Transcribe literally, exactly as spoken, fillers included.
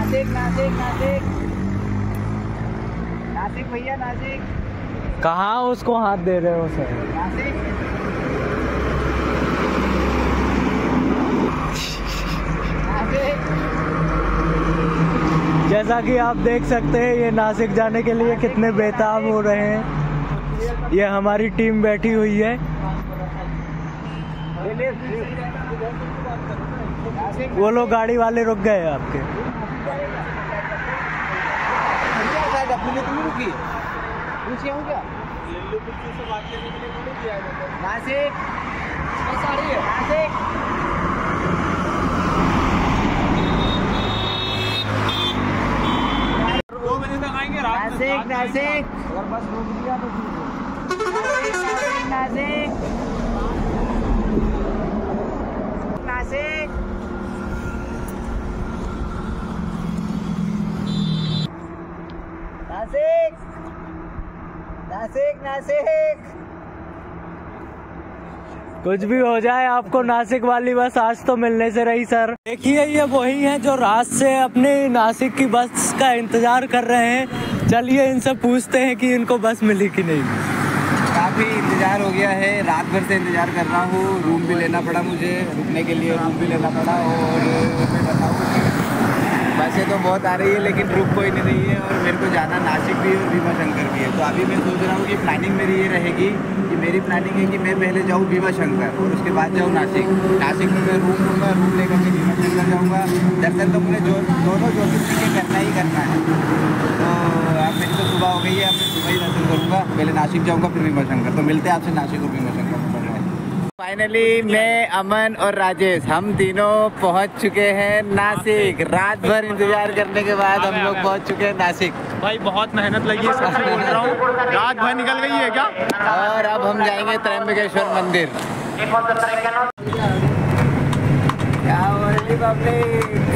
नासिक नासिक नासिक नासिक भैया नासिक। कहाँ उसको हाथ दे रहे हो सर? नासिक नासिक। जैसा कि आप देख सकते हैं ये नासिक जाने के लिए कितने बेताब हो रहे हैं। ये हमारी टीम बैठी हुई है। वो लोग गाड़ी वाले रुक गए आपके। अपने तुम रुकी पूछे हूँ क्या? नासिक नासिक दो बजे तक आएंगे। नासिक नासिक अगर बस रोक दिया तो नासिक नासिक नासिक नासिक नासिक नासिक। कुछ भी हो जाए आपको नासिक वाली बस आज तो मिलने से रही सर। देखिए ये वही हैं जो रात से अपनी नासिक की बस का इंतजार कर रहे हैं। चलिए इनसे पूछते हैं कि इनको बस मिली कि नहीं। काफ़ी इंतज़ार हो गया है, रात भर से इंतज़ार कर रहा हूँ। रूम भी लेना पड़ा मुझे, रुकने के लिए रूम भी लेना पड़ा। और मैं बताऊँ बसें तो बहुत आ रही है लेकिन रुक कोई नहीं रही है। और मेरे को जाना नासिक भी और भीमा शंकर भी है। तो अभी मैं सोच रहा हूँ कि प्लानिंग मेरी ये रहेगी कि मेरी प्लानिंग है कि मैं पहले जाऊँ भीमा शंकर और उसके बाद जाऊँ नासिक। नासिक में मैं रूम लूँगा, रूम लेकर के भीमा शंकर जाऊँगा। दर्शन तो मुझे जो दोनों ज्योतिर्लिंग करना ही करना है। तो अब मेरी तो सुबह हो गई है, अब मैं सुबह ही दर्शन करूँगा। पहले नासिक जाऊँगा फिर भीमा शंकर। तो मिलते हैं आपसे नासिक और भीमा शंकर। फाइनली मैं, अमन और राजेश हम तीनों पहुंच चुके हैं नासिक। रात भर इंतजार करने के बाद हम लोग पहुंच चुके हैं नासिक। भाई बहुत मेहनत लगी है, सच बोल रहा हूँ। रात भर निकल गई है क्या? और अब हम जाएंगे त्र्यंबकेश्वर मंदिर। क्या हो रही पब्लिक?